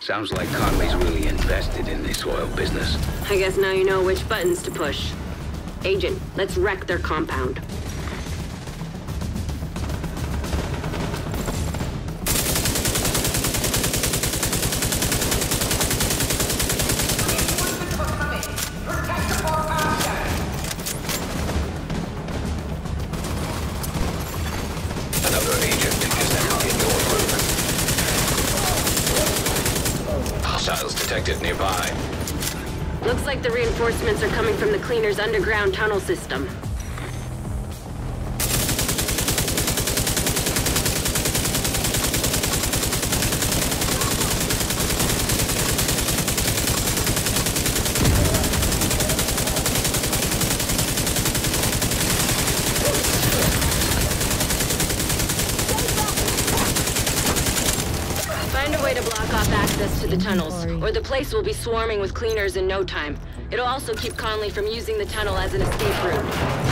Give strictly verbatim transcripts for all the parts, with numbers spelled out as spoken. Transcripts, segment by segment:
Sounds like Conley's really invested in this oil business. I guess now you know which buttons to push. Agent, let's wreck their compound. Another agent is now in your group. Hostiles detected nearby. Looks like the reinforcements are coming from the Cleaner's underground tunnel system. Find a way to block off access to the tunnels, or the place will be swarming with Cleaners in no time. It'll also keep Conley from using the tunnel as an escape route.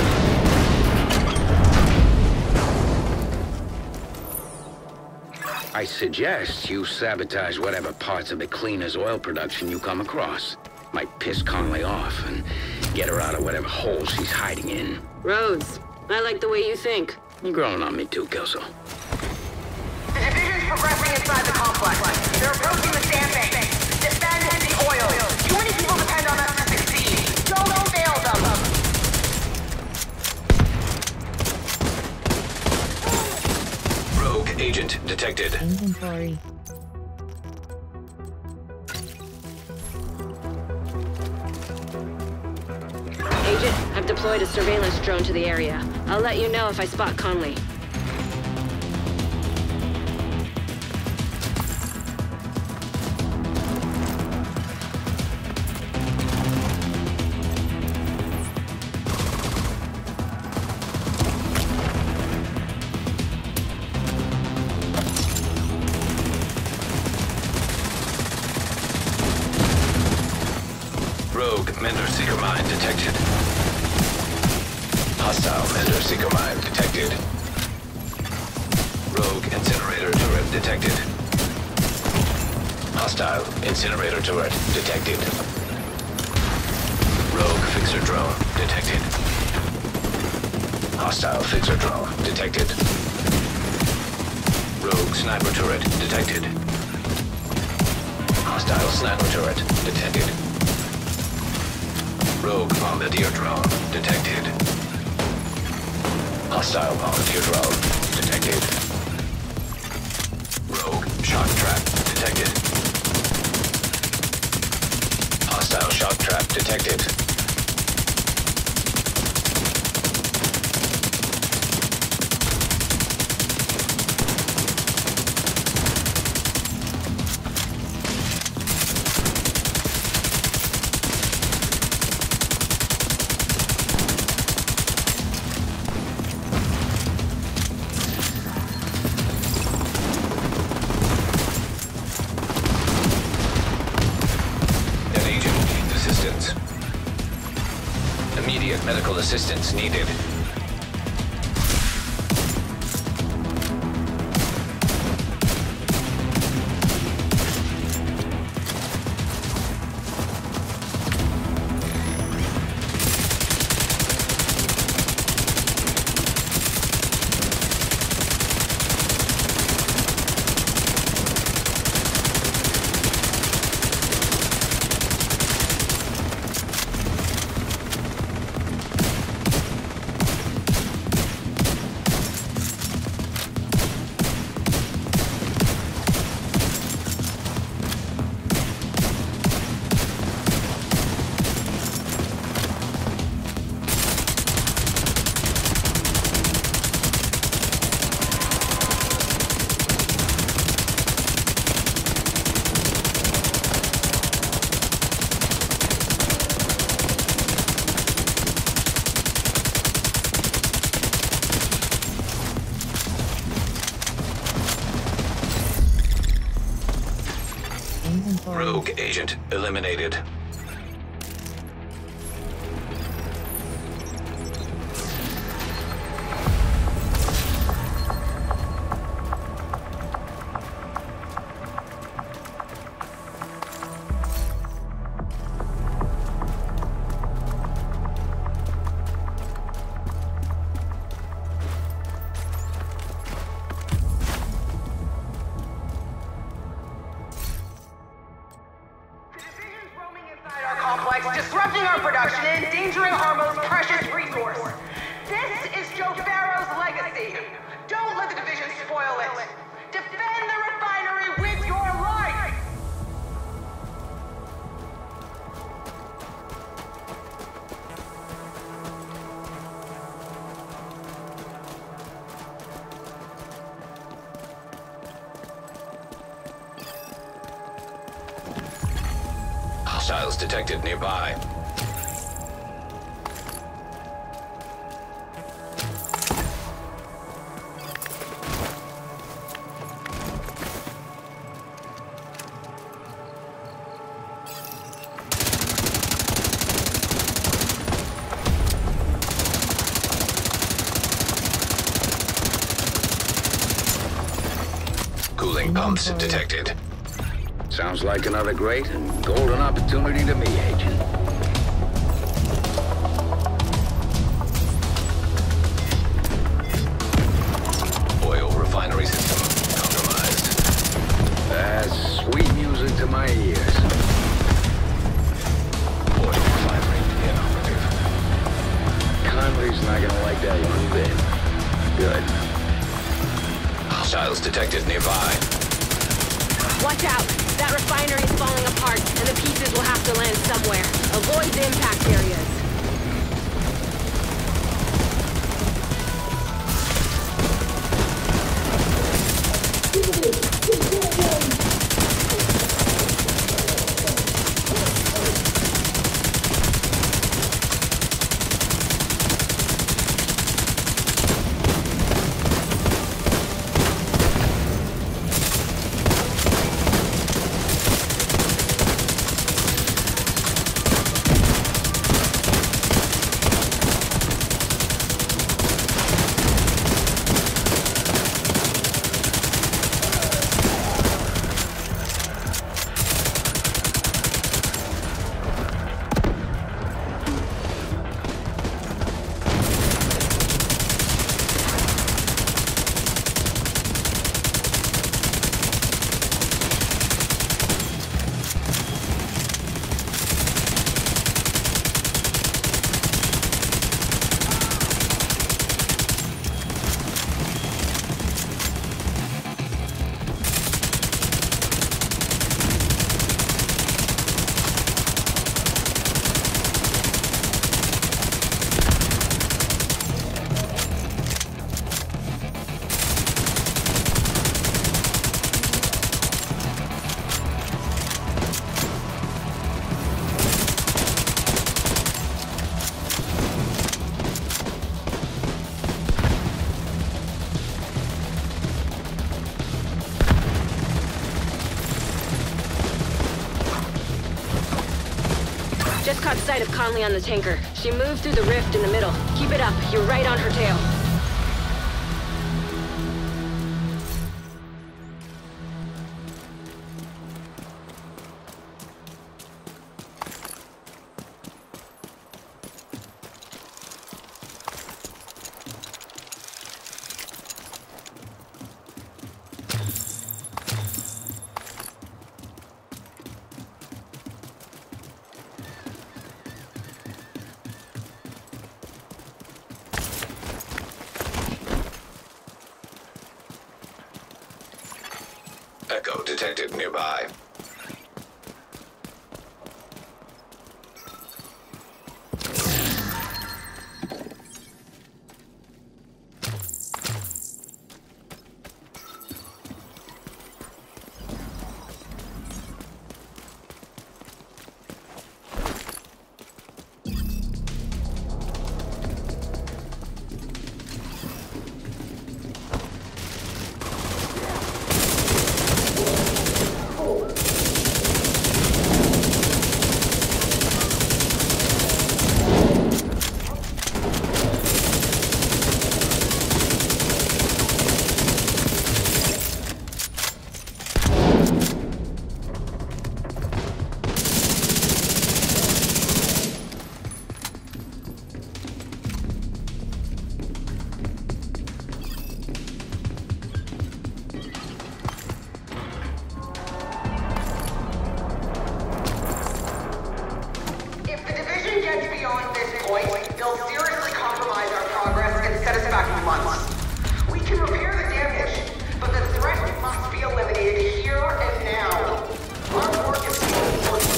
I suggest you sabotage whatever parts of the Cleaner's oil production you come across. Might piss Conley off and get her out of whatever hole she's hiding in. Rhodes, I like the way you think. You're growing on me too, Kelso. The division's progressing inside the complex. They're approaching the sandbank. Defend the oil. Too many people depend on us to succeed. Don't fail them. Rogue agent detected. Inventory. Agent, I've deployed a surveillance drone to the area. I'll let you know if I spot Conley. Rogue Mender Seeker Mine detected. Hostile Mender Seeker Mine detected. Rogue Incinerator Turret detected. Hostile Incinerator Turret detected. Rogue Fixer Drone detected. Hostile Fixer Drone detected. Rogue Sniper Turret detected. Hostile Sniper Turret detected. Rogue Bombardier Drone detected. Hostile Bombardier Drone detected. Rogue Shock Trap detected. Hostile Shock Trap detected. Immediate medical assistance needed. Rogue agent eliminated. our production and endangering our most precious resource. This is Joe Farrow's legacy. Don't let the division spoil it. Defend the refinery with your life! Hostiles detected nearby. Cooling pumps detected. Sounds like another great and golden opportunity to me, Agent. Oil refinery system compromised. That's sweet music to my ears. Oil refinery inoperative. Conley's not gonna like that one bit. Good. Hostiles detected nearby. Watch out! That refinery is falling apart, and the pieces will have to land somewhere. Avoid the impact areas. Just caught sight of Conley on the tanker. She moved through the rift in the middle. Keep it up. You're right on her tail. Echo detected nearby. get beyond this point, they'll seriously compromise our progress and set us back months. We can repair the damage, but the threat must be eliminated here and now. Our work is being forced.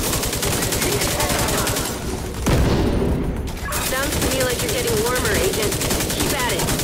Sounds to me like you're getting warmer, Agent. Keep at it.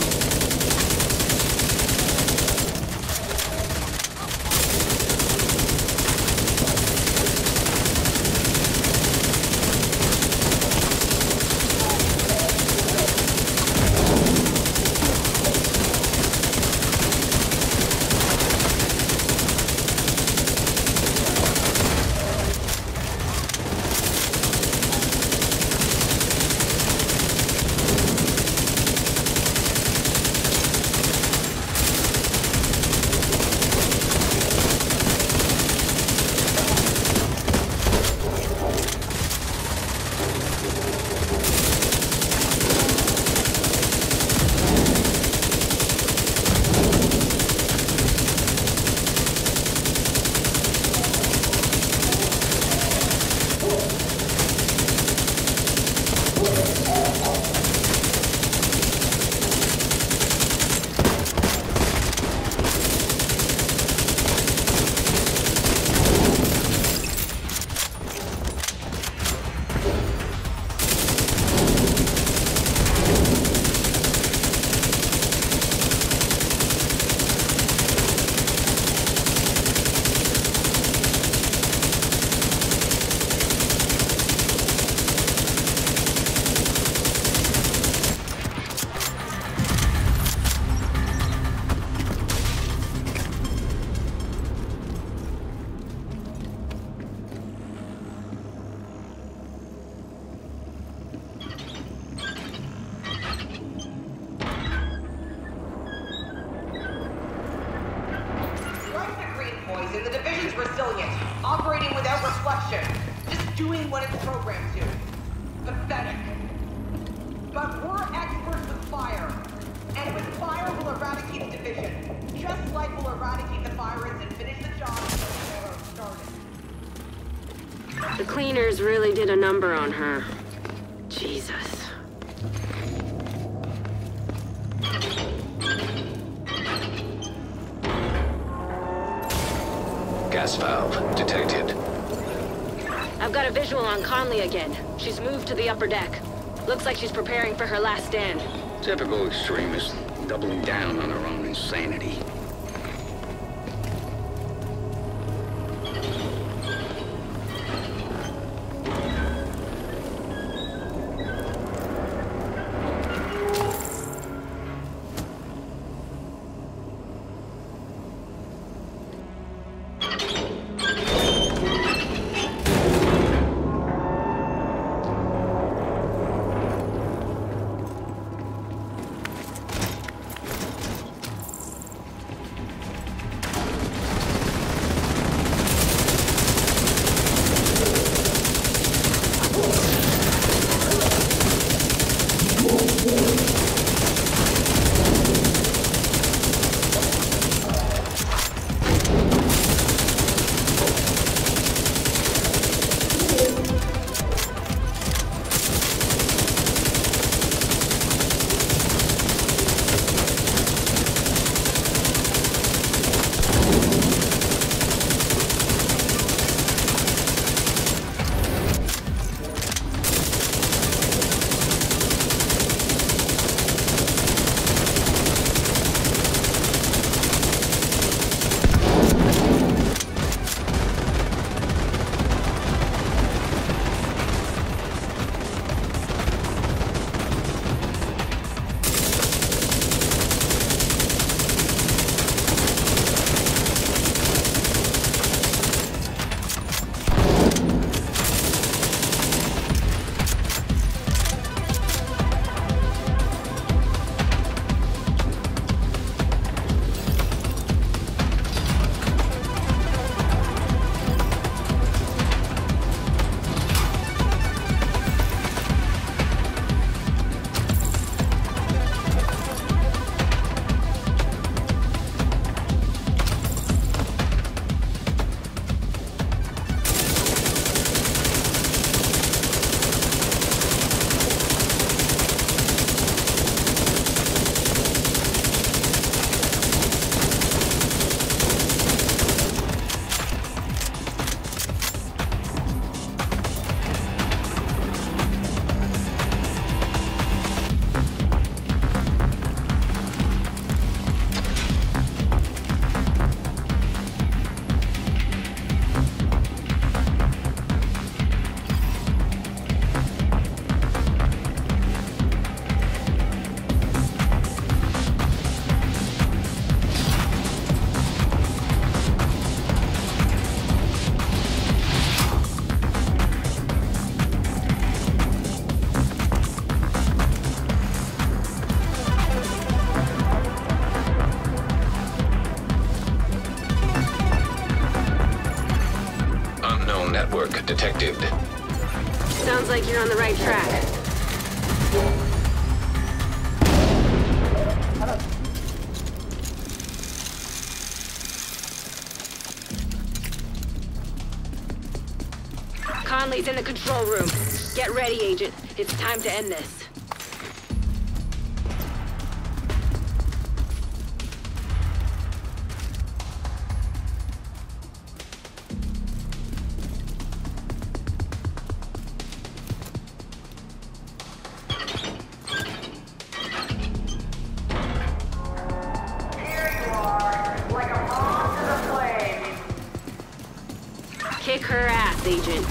Poison, the division's resilient, operating without reflection, just doing what it's programmed to. Pathetic. But we're experts with fire, and with fire we'll eradicate the division, just like we'll eradicate the virus and finish the job that started. The cleaners really did a number on her. Jesus. Gas valve detected. I've got a visual on Conley again. She's moved to the upper deck. Looks like she's preparing for her last stand. Typical extremist, doubling down on her own insanity. like you're on the right track. Conley's in the control room. Get ready, Agent. It's time to end this. Kick her ass, Agent.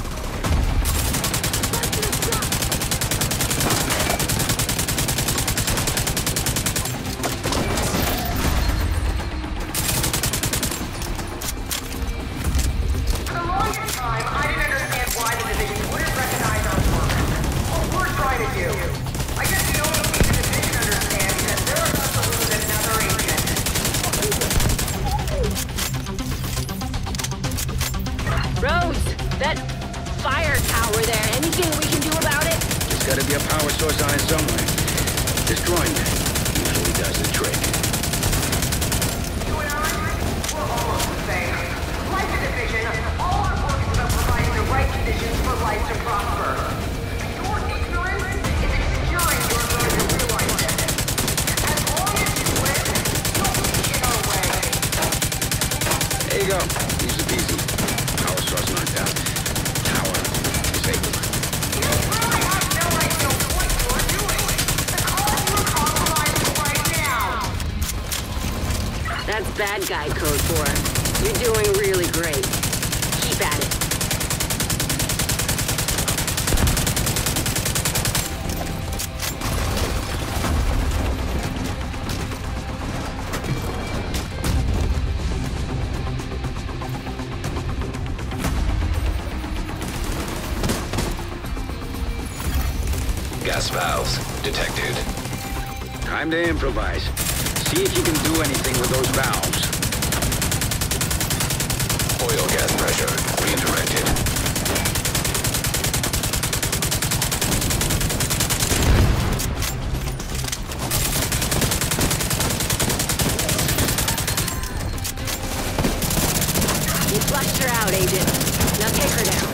Rose, that fire tower there, anything we can do about it? There's gotta be a power source on it somewhere. Destroying it usually does the trick. You and I, we're almost the same. Like the division, all our work is about providing the right conditions for life to prosper. Your ignorance is obscuring your ability to realize it. As long as you live, you'll be in our way. There you go. Easy peasy. Power source knocked out. Tower disabled. You really have no idea what you're doing. The cause you're compromising right now. That's bad guy code for us. You're doing really great. Keep at it. Gas valves detected. Time to improvise. See if you can do anything with those valves. Oil gas pressure redirected. You flushed her out, Agent. Now take her down.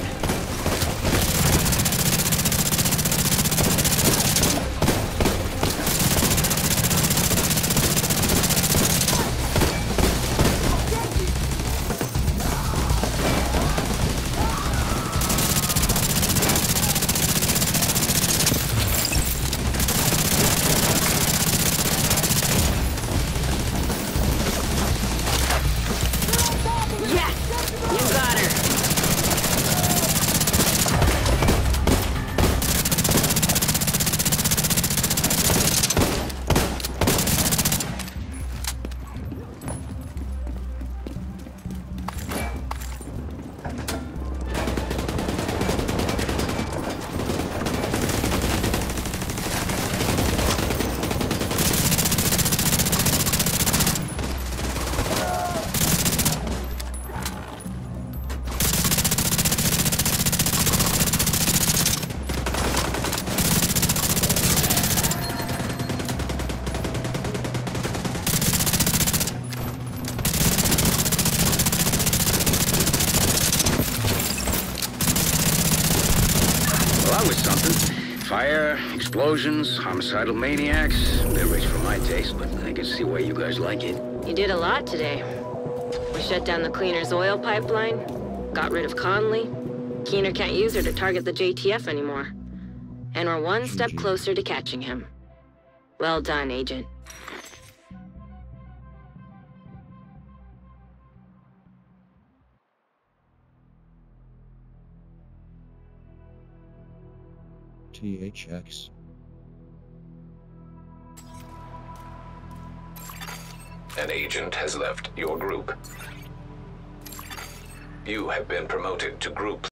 Yes! You got her! Well, that was something. Fire, explosions, homicidal maniacs. A bit rich for my taste, but I can see why you guys like it. You did a lot today. We shut down the Cleaner's oil pipeline, got rid of Conley. Keener can't use her to target the J T F anymore. And we're one step closer to catching him. Well done, Agent. T H X. An agent has left your group. You have been promoted to group